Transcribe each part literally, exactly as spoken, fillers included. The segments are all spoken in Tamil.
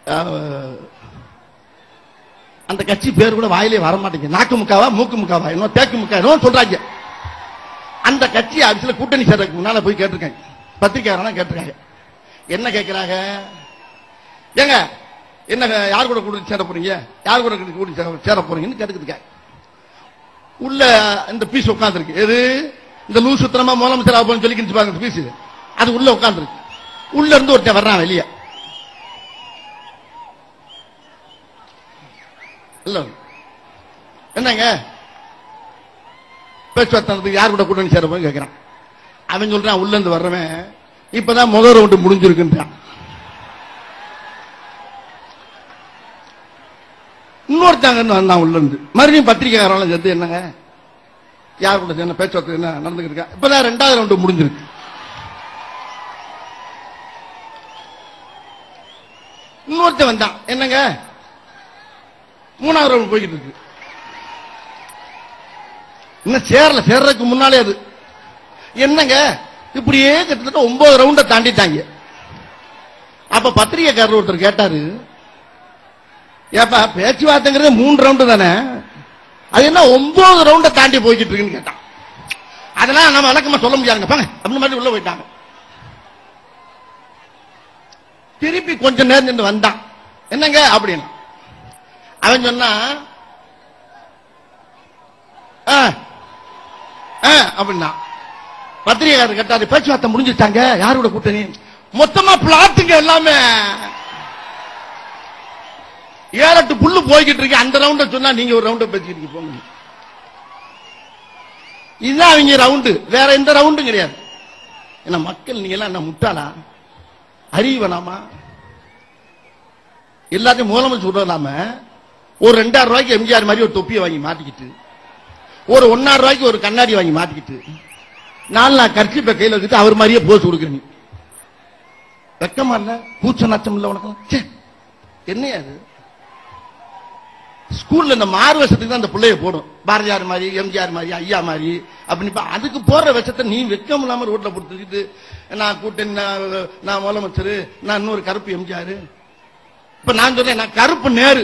அந்த கட்சி பேர் கூட வாயிலே வர மாட்டேங்குது. நாக்கு முக்காவா மூக்கு முக்காவா இன்னும் தேக்கு முக்கா இன்னும் சொல்றாங்க. அந்த கட்சி ஆட்சியில கூட்டணி சேர்றதுக்கு முன்னால போய் கேட்டிருக்காங்க, பத்திரிகையாளர் கேட்டிருக்காங்க. என்ன கேட்கிறாங்க, ஏங்க என்ன யார் கூட கூட்டணி சேர போறீங்க, யார் கூட கூட்டணி சேர போறீங்கன்னு கேட்டுக்கிட்டு உள்ள இந்த பீஸ் உட்கார்ந்து இருக்கு. எது இந்த லூசு சுத்தமா முதலமைச்சர் ஆகும் சொல்லி பாருங்க பீஸ், அது உள்ள உட்கார்ந்து இருக்கு. உள்ள இருந்து ஒருத்தன் வர்றான் வெளியே. இல்ல என்னங்க பேச்சுவார்த்தை யார் கூட கூட்டணி சேர போய் கேட்கிறான். அவன் சொல்றான் உள்ள இருந்து வர்றவன் இப்பதான் முதல் ரவுண்டு முடிஞ்சிருக்குன்றான். இன்னொருத்தாங்க வந்தான் உள்ள இருந்து மறுபடியும் பத்திரிகையாளர் சேர்த்து என்னங்க யார் கூட என்ன பேச்சுவார்த்தை என்ன நடந்துகிட்டு இருக்கா, இப்பதான் ரெண்டாவது ரவுண்டு முடிஞ்சிருக்கு. இன்னொருத்த வந்தான் என்னங்க மூணாவது ரவுண்ட் போய்கிட்டு இருக்கு. இன்னும் சேரல, சேர்றதுக்கு முன்னாலே அது என்னங்க இப்படியே கிட்டத்தட்ட ஒன்பது ரவுண்ட தாண்டிட்டாங்க. அப்ப பத்திரிகைக்காரர் ஒருத்தர் கேட்டாரு, ஏப்பா பேச்சுவார்த்தைங்கிறது மூணு ரவுண்டு தானே, அது என்ன ஒன்பது ரவுண்ட தாண்டி போய்கிட்டு இருக்குன்னு கேட்டான். அதெல்லாம் நம்ம வழக்கமா சொல்ல முடியாதுங்க பாங்க அப்படி மாதிரி உள்ள போயிட்டாங்க. திருப்பி கொஞ்ச நேரம் நின்று வந்தான் என்னங்க அப்படின்னு. அவன் சொன்னா அப்படின்னா பத்திரிகையாளர் கேட்டாரு பேச்சுவார்த்தை முடிஞ்சிட்டாங்க யாரோட கூட்டணி, மொத்தமா பிளாட்டுங்க எல்லாமே ஏழு எட்டு புல்லு போய்கிட்டு இருக்கு. அந்த ரவுண்ட சொன்னா நீங்க ஒரு ரவுண்ட பேசிக்கிட்டு போங்க. இதுதான் அவங்க ரவுண்டு, வேற எந்த ரவுண்டும் கிடையாது. என்ன மக்கள் நீங்க எல்லாம் என்ன முட்டாளா, அறிவு வேணாமா? எல்லாத்தையும் முதலமைச்சர் விடலாம ஒரு ரெண்டாயிரம் ரூபாய்க்கு எம்ஜிஆர் மாதிரி ஒரு தொப்பியை வாங்கி மாட்டிக்கிட்டு, ஒரு ஒன்னாயிரம் ரூபாய்க்கு ஒரு கண்ணாடி வாங்கி மாட்டிக்கிட்டு, நாலு நான் கர்ச்சிப்பை கையில் வச்சுட்டு அவர் மாதிரியே போஸ் கொடுக்குறீங்க. வெக்கமா இல்ல, கூச்ச நாச்சம் இல்ல உனக்கு? என்னையா அது? ஸ்கூல்ல இந்த மாறு வேஷத்துக்கு தான் அந்த பிள்ளைய போடும், பாரதியார் மாதிரி எம்ஜிஆர் மாதிரி ஐயா மாதிரி அப்படின்னு. அதுக்கு போற விஷத்தை நீ வெக்கம் இல்லாம ரோட்ல போட்டுக்கிட்டு நான் கூட்டணி நான் முதலமைச்சர் நான் இன்னொரு கருப்பு எம்ஜிஆர். இப்ப நான் சொல்றேன் நான் கருப்பு நேரு,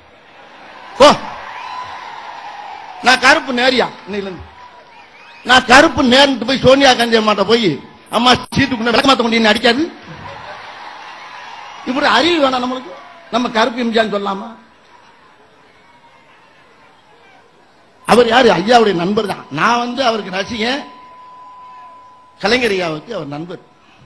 நான் கருப்பு நேரியா, நான் கருப்பு நேர்ந்து போய் சோனியா காந்தி அம்மாட்ட போய் அம்மா சீட்டுக்குள்ள விளக்கமாத்த கொண்டு அடிக்காது. இப்படி அறிவு வேணாம் நம்மளுக்கு? நம்ம கருப்பு எம்ஜிஆர் சொல்லலாமா? அவர் யாரு? ஐயாவுடைய நண்பர் தான். நான் வந்து அவருக்கு ரசிகன், கலைஞர் ஐயாவுக்கு அவர் நண்பர்.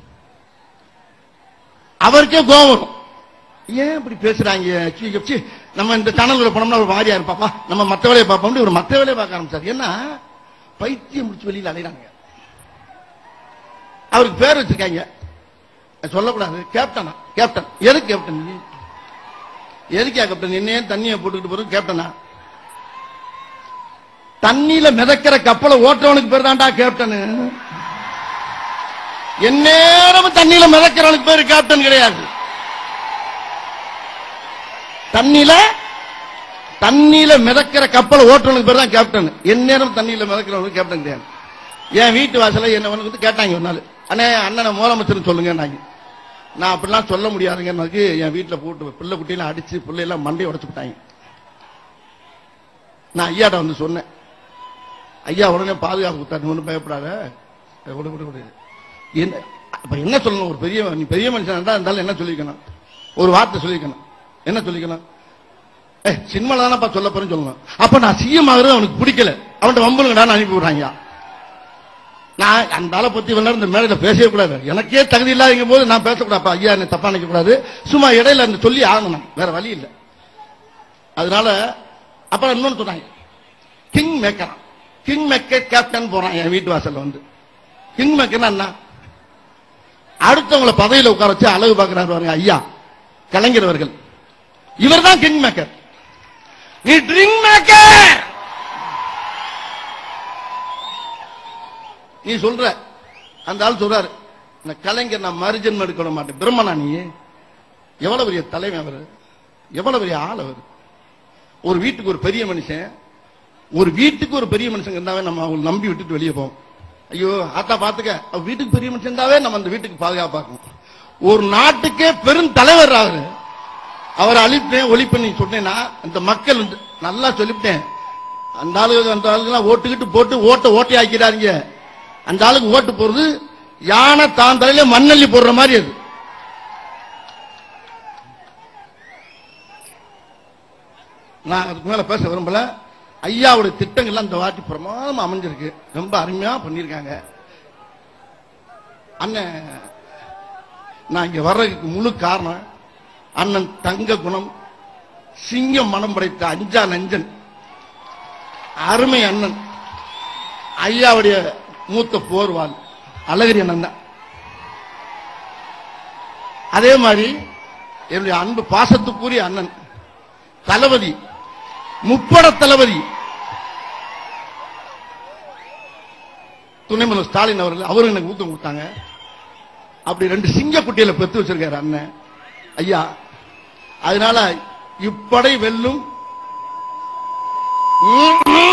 அவருக்கே கோபம் வரும், ஏன் இப்படி பேசுறாங்க, நம்ம இந்த சேனல்ல போனோம்னா ஒரு மாதிரியா இருப்பாப்பா, நம்ம மற்ற வேலையை பார்ப்போம், ஒரு மற்ற வேலையை பார்க்க ஆரம்பிச்சார். ஏன்னா பைத்தியம் முடிச்சு வெளியில அலைறாங்க. அவருக்கு பேர் வச்சிருக்காங்க, சொல்லக்கூடாது, கேப்டனா. கேப்டன் எதுக்கு கேப்டன்? எதுக்கா கேப்டன்? என்னையே தண்ணியை போட்டுக்கிட்டு போறது கேப்டனா? தண்ணியில மிதக்கிற கப்பலை ஓட்டுறவனுக்கு பேர் தான்டா கேப்டன். எந்நேரமும் தண்ணியில மிதக்கிறவனுக்கு பேர் கேப்டன் கிடையாது. தண்ணியில தண்ணியில மிதக்கிற கப்பலை ஓட்டுறவனுக்கு பேர் தான் கேப்டன். எந்நேரம் தண்ணியில மிதக்கிறவனுக்கு கேப்டன் கிடையாது. என் வீட்டு வாசல என்ன வந்து கேட்டாங்க ஒரு நாள், அண்ணே அண்ணனை முதலமைச்சர் சொல்லுங்க. நான் அப்படிலாம் சொல்ல முடியாதுங்க. என் வீட்டுல போட்டு பிள்ளை குட்டியெல்லாம் அடிச்சு பிள்ளையெல்லாம் மண்டையை உடைச்சு விட்டாங்க. நான் ஐயாட்ட வந்து சொன்னேன், ஐயா உடனே பாதுகாப்பு கொடுத்தாரு, ஒன்றும் பயப்படாத, என்ன சொல்லணும், ஒரு பெரிய நீ பெரிய மனுஷன் இருந்தாலும் என்ன சொல்லிக்கணும், ஒரு வார்த்தை சொல்லிக்கணும். என்ன சொல்லிக்கணும்? ஏ சினிமால தானப்பா சொல்ல போறேன்னு சொல்லணும். அப்ப நான் சிஎம் ஆகுறது அவனுக்கு பிடிக்கல, அவன்கிட்ட வம்புங்கடான்னு அனுப்பி விடுறாங்க. நான் அந்த ஆளை பத்தி வேணா இந்த மேடையில பேசவே கூடாது, எனக்கே தகுதி இல்லாத போது நான் பேசக்கூடாப்பா, ஐயா என்ன தப்பா நினைக்க கூடாது, சும்மா இடையில அந்த சொல்லி ஆகணும், வேற வழி இல்லை. அதனால அப்புறம் இன்னொன்னு சொன்னாங்க, king maker. King maker captain போறான் என் வீட்டு வாசல்ல வந்து. கிங் மேக்கர் என்ன? அடுத்தவங்களை பதவியில உட்கார வச்சு அழகு பார்க்கிறாரு பாருங்க ஐயா கலைஞர் அவர்கள். இவர் தான் கிங் மேக்கர். நீ ட்ரிங்க் மேக்கர் நீ சொல்ற. அந்த ஆள் சொல்றாரு, கலைஞர் நான் மறுஜன்மம் எடுக்க மாட்டேன். பிரம்மனா நீ? எவ்வளவு பெரிய தலைமை அவர், எவ்வளவு பெரிய ஆள் அவர். ஒரு வீட்டுக்கு ஒரு பெரிய மனுஷன், ஒரு வீட்டுக்கு ஒரு பெரிய மனுஷன் இருந்தாவே நம்ம அவங்க நம்பி விட்டுட்டு வெளியே போவோம். ஐயோ ஆத்தா பாத்துக்க, வீட்டுக்கு பெரிய மனுஷன் இருந்தாவே நம்ம அந்த வீட்டுக்கு பாதுகாப்பாக்கணும். ஒரு நாட்டுக்கே பெரும் தலைவர் அவரு, அவரை அழிப்பேன் ஒழிப்பேன் நீ சொன்னேன்னா அந்த மக்கள் நல்லா சொல்லிவிட்டேன். அந்த ஆளு அந்த ஆளுக்கெல்லாம் ஓட்டுக்கிட்டு போட்டு ஓட்ட ஓட்டை ஆக்கிறாங்க. அந்த ஆளுக்கு ஓட்டு போறது யானை தான் தலையில மண்ணள்ளி போடுற மாதிரி. அது நான் அதுக்கு மேல பேச விரும்பல. ஐயாவுடைய திட்டங்கள்லாம் இந்த வாட்டி பிரமாதமா அமைஞ்சிருக்கு, ரொம்ப அருமையா பண்ணிருக்காங்க. அண்ணன் நான் இங்க வர்றதுக்கு முழு காரணம் அண்ணன் தங்க குணம், சிங்கம் மனம் படைத்த அஞ்சா நஞ்சன் அருமை அண்ணன் ஐயாவுடைய மூத்த போர்வாள் அழகிரி அண்ணன் தான். அதே மாதிரி என்னுடைய அன்பு பாசத்துக்குரிய அண்ணன் தளபதி, முப்பட தளபதி துணை முதல்வர் ஸ்டாலின் அவர்கள், அவரும் எனக்கு ஊக்கம் கொடுத்தாங்க. அப்படி ரெண்டு சிங்க குட்டியில பெற்று வச்சிருக்காரு அண்ணன் ஐயா. அதனால இப்படை வெல்லும்